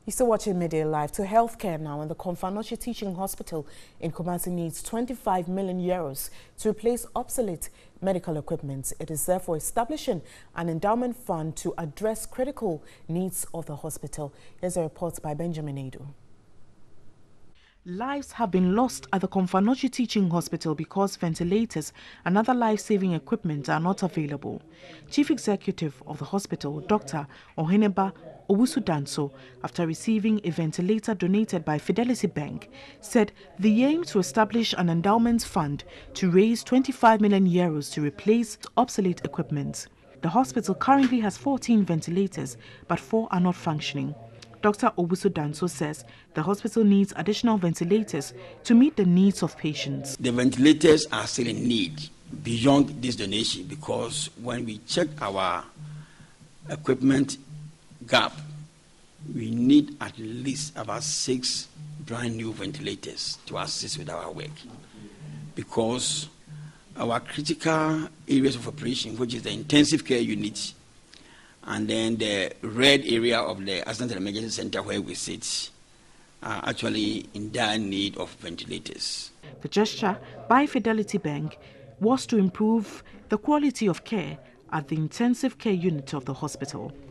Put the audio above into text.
You're still watching Media Live. To healthcare now, and the Komfo-Anokye Teaching Hospital in Kumasi needs 25 million euros to replace obsolete medical equipment. It is therefore establishing an endowment fund to address critical needs of the hospital. Here's a report by Benjamin Edu. Lives have been lost at the Komfo-Anokye Teaching Hospital because ventilators and other life-saving equipment are not available. Chief Executive of the hospital, Dr. Oheneba Owusu-Danso, after receiving a ventilator donated by Fidelity Bank, said the aim to establish an endowment fund to raise 25 million euros to replace obsolete equipment. The hospital currently has 14 ventilators, but 4 are not functioning. Dr. Owusu-Danso says the hospital needs additional ventilators to meet the needs of patients. The ventilators are still in need beyond this donation, because when we check our equipment gap, we need at least about 6 brand new ventilators to assist with our work, because our critical areas of operation, which is the intensive care unit, and then the red area of the Accident and Emergency Center where we sit, are actually in dire need of ventilators. The gesture by Fidelity Bank was to improve the quality of care at the intensive care unit of the hospital.